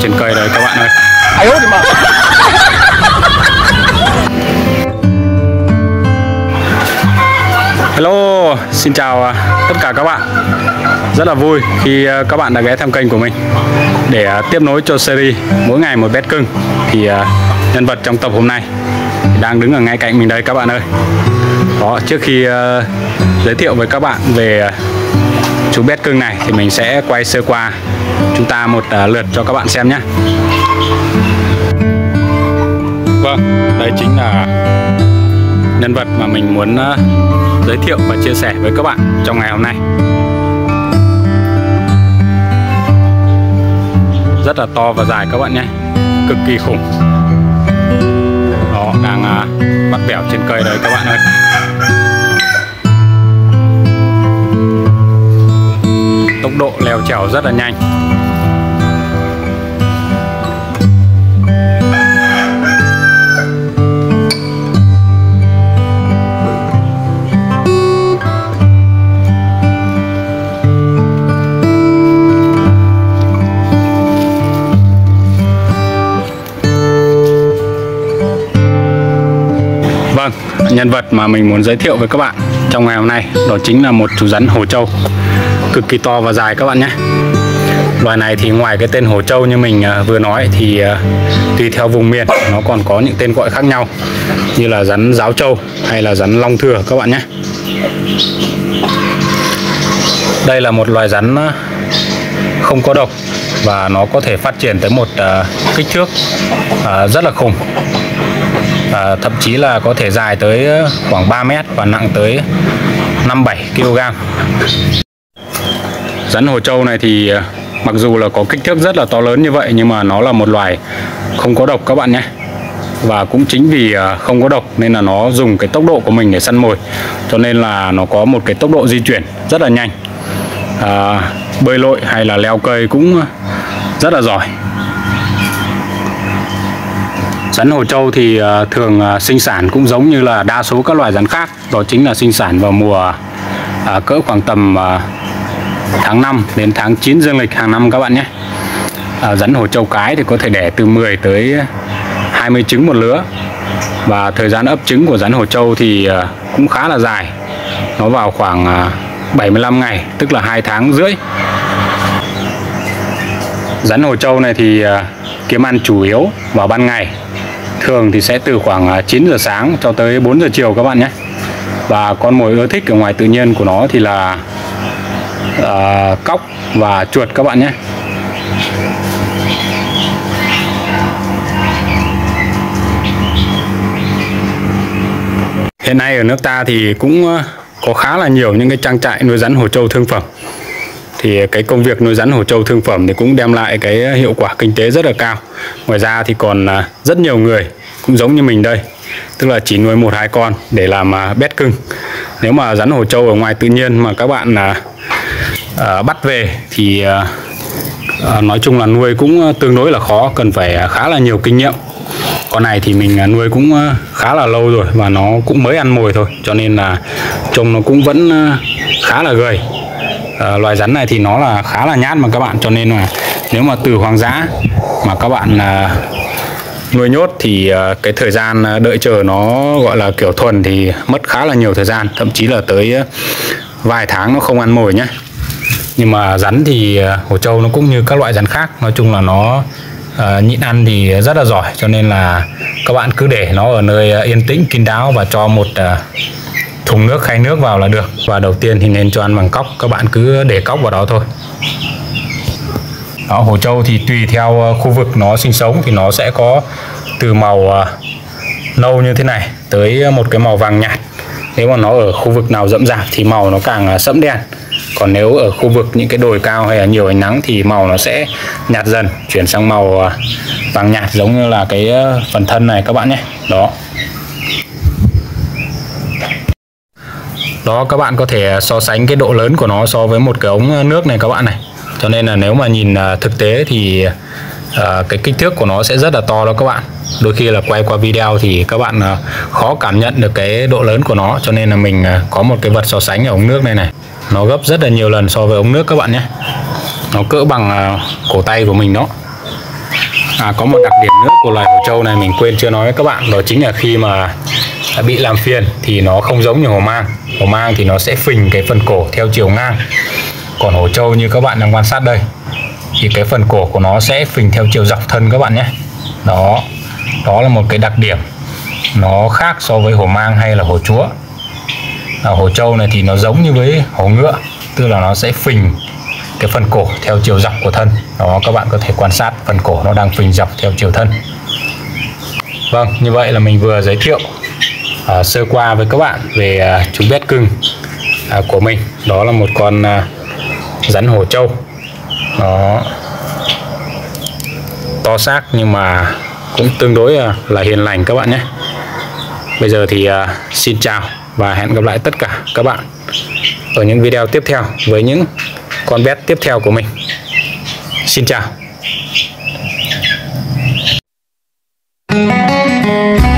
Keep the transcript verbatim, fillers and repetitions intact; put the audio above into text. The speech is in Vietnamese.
trên cây đấy các bạn ơi. Hello, xin chào tất cả các bạn. Rất là vui khi các bạn đã ghé thăm kênh của mình để tiếp nối cho series mỗi ngày một bet cưng. Thì nhân vật trong tập hôm nay đang đứng ở ngay cạnh mình đây các bạn ơi. Đó, trước khi uh, giới thiệu với các bạn về uh, chú bet cưng này thì mình sẽ quay sơ qua chúng ta một uh, lượt cho các bạn xem nhé. Vâng, đây chính là nhân vật mà mình muốn uh, giới thiệu và chia sẻ với các bạn trong ngày hôm nay. Rất là to và dài các bạn nhé, cực kỳ khủng. Đó, đang uh, bắt bẻo trên cây đấy các bạn ơi. Tốc độ leo trèo rất là nhanh. Vâng, nhân vật mà mình muốn giới thiệu với các bạn trong ngày hôm nay đó chính là một chú rắn hổ trâu cực kỳ to và dài các bạn nhé. Loài này thì ngoài cái tên hổ trâu như mình vừa nói thì tùy theo vùng miền nó còn có những tên gọi khác nhau, như là rắn giáo trâu hay là rắn long thừa các bạn nhé. Đây là một loài rắn không có độc và nó có thể phát triển tới một kích thước rất là khủng. À, thậm chí là có thể dài tới khoảng ba mét và nặng tới năm bảy ki lô gam. Rắn hổ trâu này thì mặc dù là có kích thước rất là to lớn như vậy nhưng mà nó là một loài không có độc các bạn nhé. Và cũng chính vì không có độc nên là nó dùng cái tốc độ của mình để săn mồi, cho nên là nó có một cái tốc độ di chuyển rất là nhanh. À, bơi lội hay là leo cây cũng rất là giỏi. Rắn hổ trâu thì uh, thường uh, sinh sản cũng giống như là đa số các loài rắn khác, đó chính là sinh sản vào mùa uh, cỡ khoảng tầm uh, tháng năm đến tháng chín dương lịch hàng năm các bạn nhé. Uh, rắn hổ trâu cái thì có thể đẻ từ mười tới hai mươi trứng một lứa, và thời gian ấp trứng của rắn hổ trâu thì uh, cũng khá là dài, nó vào khoảng uh, bảy mươi lăm ngày, tức là hai tháng rưỡi. Rắn hổ trâu này thì uh, kiếm ăn chủ yếu vào ban ngày, thường thì sẽ từ khoảng chín giờ sáng cho tới bốn giờ chiều các bạn nhé. Và con mồi ưa thích ở ngoài tự nhiên của nó thì là uh, cóc và chuột các bạn nhé. Hiện nay ở nước ta thì cũng có khá là nhiều những cái trang trại nuôi rắn hổ trâu thương phẩm. Thì cái công việc nuôi rắn hổ trâu thương phẩm thì cũng đem lại cái hiệu quả kinh tế rất là cao. Ngoài ra thì còn rất nhiều người cũng giống như mình đây, tức là chỉ nuôi một hai con để làm bet cưng. Nếu mà rắn hổ trâu ở ngoài tự nhiên mà các bạn uh, bắt về thì uh, nói chung là nuôi cũng tương đối là khó, cần phải khá là nhiều kinh nghiệm. Con này thì mình nuôi cũng khá là lâu rồi và nó cũng mới ăn mồi thôi, cho nên là trông nó cũng vẫn khá là gầy. À, loài rắn này thì nó là khá là nhát mà các bạn, cho nên là nếu mà từ hoang dã mà các bạn à, nuôi nhốt thì à, cái thời gian đợi chờ nó gọi là kiểu thuần thì mất khá là nhiều thời gian, thậm chí là tới vài tháng nó không ăn mồi nhé. Nhưng mà rắn thì à, hổ trâu nó cũng như các loại rắn khác, nói chung là nó à, nhịn ăn thì rất là giỏi, cho nên là các bạn cứ để nó ở nơi yên tĩnh kín đáo và cho một à, thùng nước khay nước vào là được. Và đầu tiên thì nên cho ăn bằng cóc, các bạn cứ để cóc vào đó thôi. Đó, hổ trâu thì tùy theo khu vực nó sinh sống thì nó sẽ có từ màu uh, nâu như thế này tới một cái màu vàng nhạt. Nếu mà nó ở khu vực nào rậm rạp thì màu nó càng uh, sẫm đen. Còn nếu ở khu vực những cái đồi cao hay là nhiều ánh nắng thì màu nó sẽ nhạt dần, chuyển sang màu uh, vàng nhạt, giống như là cái uh, phần thân này các bạn nhé. Đó. Đó, các bạn có thể so sánh cái độ lớn của nó so với một cái ống nước này các bạn này. Cho nên là nếu mà nhìn thực tế thì uh, cái kích thước của nó sẽ rất là to đó các bạn. Đôi khi là quay qua video thì các bạn uh, khó cảm nhận được cái độ lớn của nó, cho nên là mình uh, có một cái vật so sánh ở ống nước này này. Nó gấp rất là nhiều lần so với ống nước các bạn nhé. Nó cỡ bằng uh, cổ tay của mình đó. À, có một đặc điểm nữa của loài hổ trâu này mình quên chưa nói với các bạn, đó chính là khi mà bị làm phiền thì nó không giống như hổ mang. Hổ mang thì nó sẽ phình cái phần cổ theo chiều ngang, còn hổ trâu như các bạn đang quan sát đây thì cái phần cổ của nó sẽ phình theo chiều dọc thân các bạn nhé. Đó, đó là một cái đặc điểm nó khác so với hổ mang hay là hổ chúa. À, hổ trâu này thì nó giống như với hổ ngựa, tức là nó sẽ phình cái phần cổ theo chiều dọc của thân. Đó, các bạn có thể quan sát phần cổ nó đang phình dọc theo chiều thân. Vâng, như vậy là mình vừa giới thiệu uh, sơ qua với các bạn về uh, chú bé cưng uh, của mình. Đó là một con uh, rắn hổ trâu. Nó to xác nhưng mà cũng tương đối uh, là hiền lành các bạn nhé. Bây giờ thì uh, xin chào và hẹn gặp lại tất cả các bạn ở những video tiếp theo với những con bé tiếp theo của mình. Xin chào.